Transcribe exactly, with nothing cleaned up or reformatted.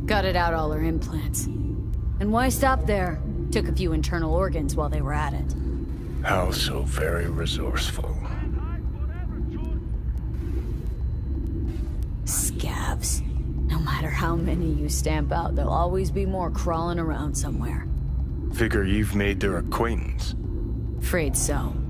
Gutted out all her implants. And why stop there? Took a few internal organs while they were at it. How so very resourceful. Scavs. No matter how many you stamp out, there'll always be more crawling around somewhere. Figure you've made their acquaintance. Afraid so.